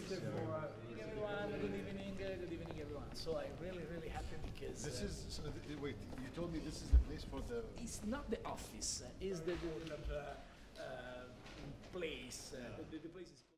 Good evening, everyone. Good evening, everyone. So I'm really, really happy because this is. So wait, you told me this is the place for the. it's not the office. It's the place. The place is.